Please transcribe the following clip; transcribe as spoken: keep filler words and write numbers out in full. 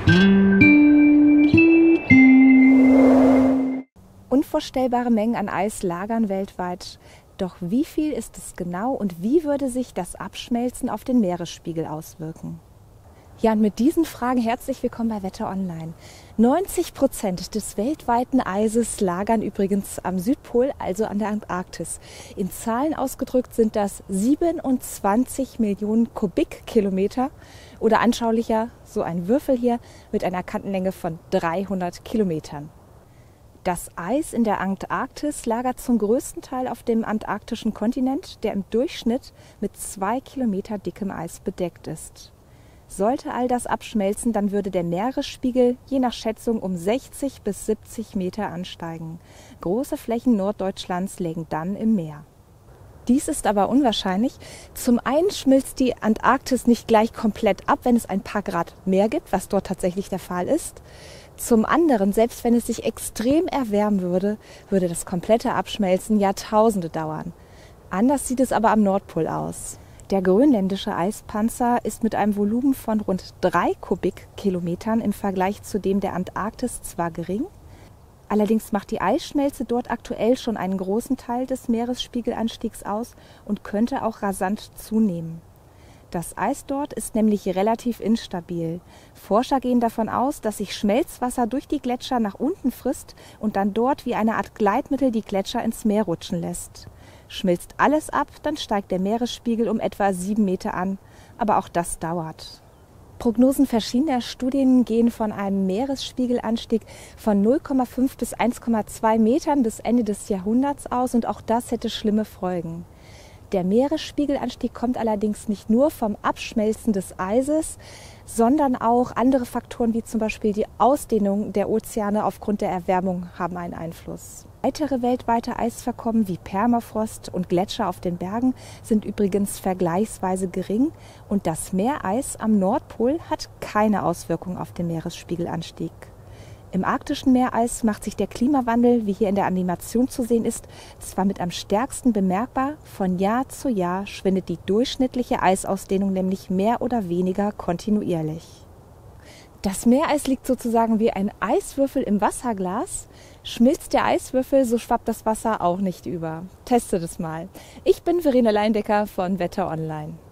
Unvorstellbare Mengen an Eis lagern weltweit. Doch wie viel ist es genau und wie würde sich das Abschmelzen auf den Meeresspiegel auswirken? Ja, und mit diesen Fragen herzlich willkommen bei Wetter Online. neunzig Prozent des weltweiten Eises lagern übrigens am Südpol, also an der Antarktis. In Zahlen ausgedrückt sind das siebenundzwanzig Millionen Kubikkilometer oder anschaulicher so ein Würfel hier mit einer Kantenlänge von dreihundert Kilometern. Das Eis in der Antarktis lagert zum größten Teil auf dem antarktischen Kontinent, der im Durchschnitt mit zwei Kilometer dickem Eis bedeckt ist. Sollte all das abschmelzen, dann würde der Meeresspiegel je nach Schätzung um sechzig bis siebzig Meter ansteigen. Große Flächen Norddeutschlands lägen dann im Meer. Dies ist aber unwahrscheinlich. Zum einen schmilzt die Antarktis nicht gleich komplett ab, wenn es ein paar Grad mehr gibt, was dort tatsächlich der Fall ist. Zum anderen, selbst wenn es sich extrem erwärmen würde, würde das komplette Abschmelzen Jahrtausende dauern. Anders sieht es aber am Nordpol aus. Der grönländische Eispanzer ist mit einem Volumen von rund drei Kubikkilometern im Vergleich zu dem der Antarktis zwar gering, allerdings macht die Eisschmelze dort aktuell schon einen großen Teil des Meeresspiegelanstiegs aus und könnte auch rasant zunehmen. Das Eis dort ist nämlich relativ instabil. Forscher gehen davon aus, dass sich Schmelzwasser durch die Gletscher nach unten frisst und dann dort wie eine Art Gleitmittel die Gletscher ins Meer rutschen lässt. Schmilzt alles ab, dann steigt der Meeresspiegel um etwa sieben Meter an, aber auch das dauert. Prognosen verschiedener Studien gehen von einem Meeresspiegelanstieg von null Komma fünf bis eins Komma zwei Metern bis Ende des Jahrhunderts aus und auch das hätte schlimme Folgen. Der Meeresspiegelanstieg kommt allerdings nicht nur vom Abschmelzen des Eises, sondern auch andere Faktoren wie zum Beispiel die Ausdehnung der Ozeane aufgrund der Erwärmung haben einen Einfluss. Weitere weltweite Eisvorkommen wie Permafrost und Gletscher auf den Bergen sind übrigens vergleichsweise gering und das Meereis am Nordpol hat keine Auswirkung auf den Meeresspiegelanstieg. Im arktischen Meereis macht sich der Klimawandel, wie hier in der Animation zu sehen ist, zwar mit am stärksten bemerkbar, von Jahr zu Jahr schwindet die durchschnittliche Eisausdehnung nämlich mehr oder weniger kontinuierlich. Das Meereis liegt sozusagen wie ein Eiswürfel im Wasserglas. Schmilzt der Eiswürfel, so schwappt das Wasser auch nicht über. Teste das mal. Ich bin Verena Leindecker von Wetter Online.